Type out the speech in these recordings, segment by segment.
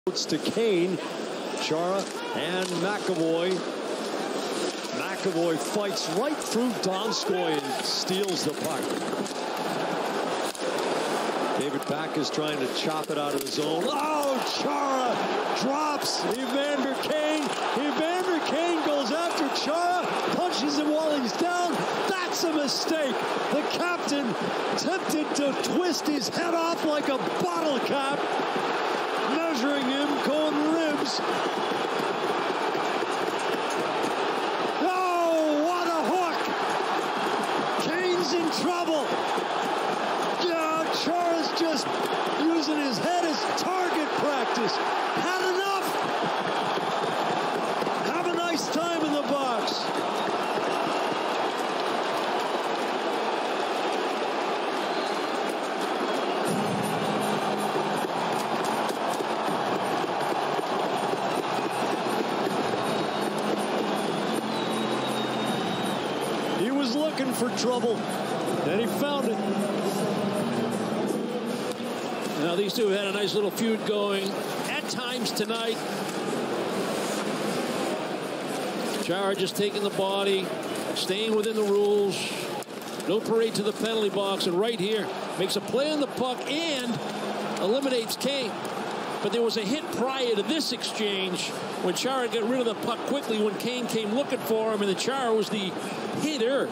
To Kane, Chara, and McAvoy. McAvoy fights right through Donskoy and steals the puck. David Back is trying to chop it out of his own. Oh, Chara drops Evander Kane. Evander Kane goes after Chara, punches him while he's down. That's a mistake. The captain tempted to twist his head off like a bottle cap. Measuring him, going ribs. Oh, what a hook! Kane's in trouble. Yeah, Chara's just using his head as target practice. Had enough. Have a nice time in the box. Looking for trouble, and he found it. Now these two had a nice little feud going at times tonight. Chara just taking the body, staying within the rules. No parade to the penalty box, and right here makes a play on the puck and eliminates Kane. But there was a hit prior to this exchange when Chara got rid of the puck quickly when Kane came looking for him, and the Chara was the hitter.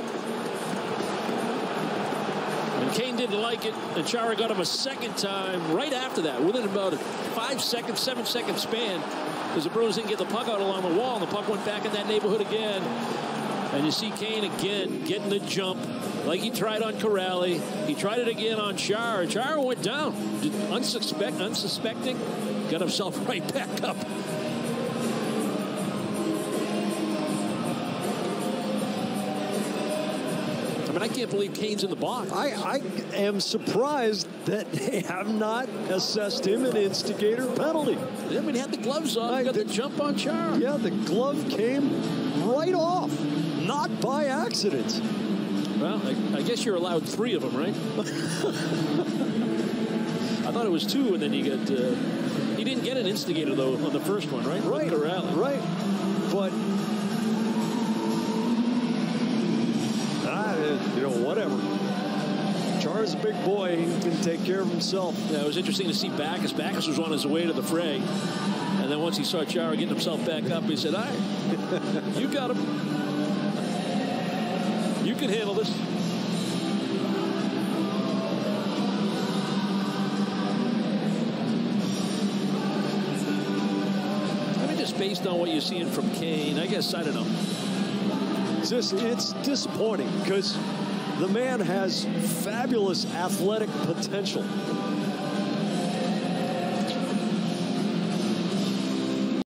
And Kane didn't like it, and Chara got him a second time right after that, within about a 5-second, 7-second span, because the Bruins didn't get the puck out along the wall, and the puck went back in that neighborhood again. And you see Kane again getting the jump like he tried on Corrali. He tried it again on Chara. Chara went down, unsuspecting, got himself right back up. I mean, I can't believe Kane's in the box. I am surprised that they have not assessed him an instigator penalty. I mean, he had the gloves on. He got the jump on Chara. Yeah, the glove came right off, not by accident. Well, I guess you're allowed 3 of them, right? I thought it was 2, and then you got... he didn't get an instigator, though, on the first one, right? Right, right. But... you know, whatever. Chara's a big boy. He can take care of himself. Yeah, it was interesting to see Backus. Backus was on his way to the fray. And then once he saw Chara getting himself back up, he said, all right, you got him. You can handle this. I mean, just based on what you're seeing from Kane, I guess, I don't know. It's disappointing because the man has fabulous athletic potential.